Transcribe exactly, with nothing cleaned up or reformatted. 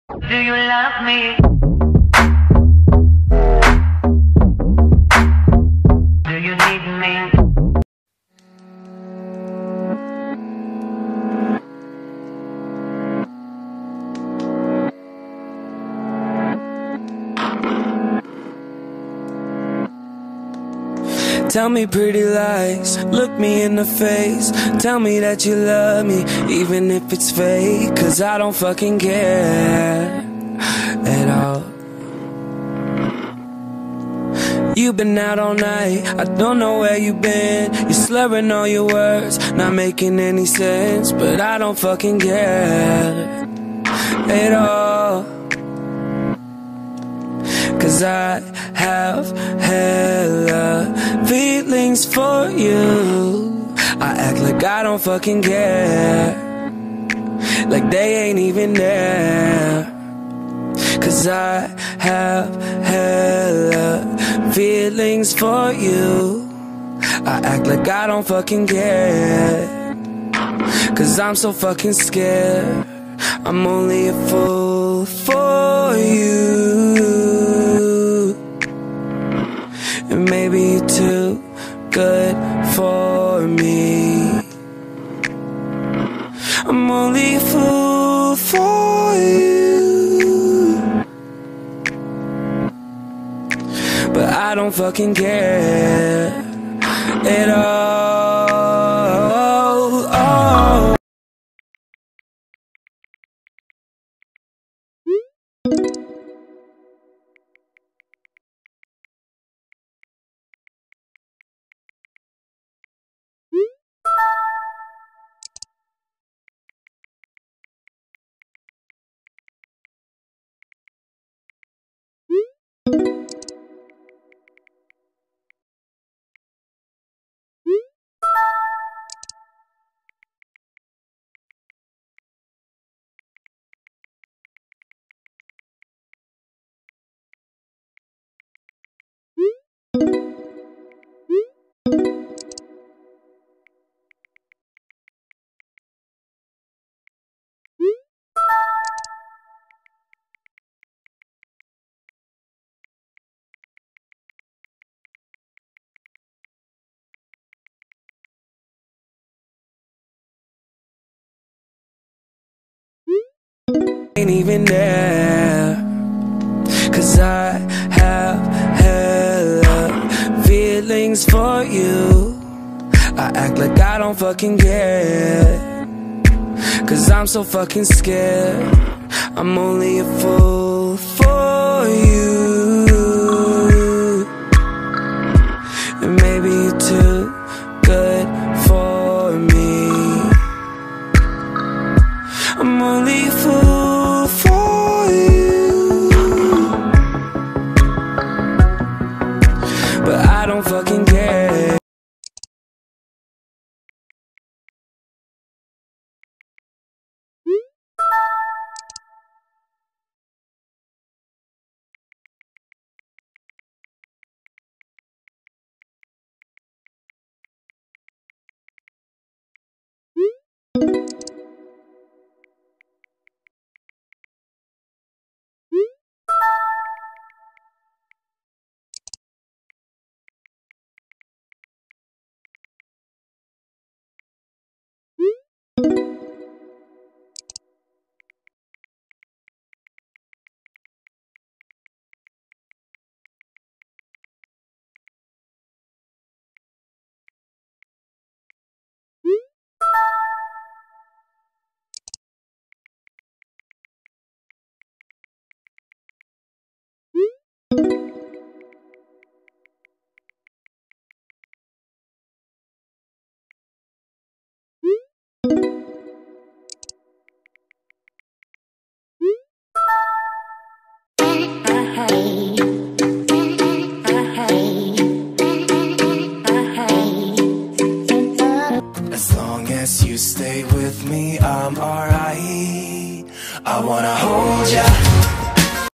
Do you love me? Do you need me? Tell me pretty lies, look me in the face. Tell me that you love me, even if it's fake. Cause I don't fucking care at all. You've been out all night, I don't know where you've been. You're slurring all your words, not making any sense. But I don't fucking care at all. Cause I have hella feelings for you. I act like I don't fucking care, like they ain't even there. Cause I have hella feelings for you. I act like I don't fucking care, cause I'm so fucking scared. I'm only a fool for you, and maybe you're too good for me. I'm only a fool for you, but I don't fucking care at all. Oh. Ain't even there. Cause I have hella feelings for you. I act like I don't fucking care, cause I'm so fucking scared. I'm only a fool for you, and maybe you're too good for me. I'm only a fool for you, but I don't fucking care. As long as you stay with me, I'm alright. I wanna hold ya,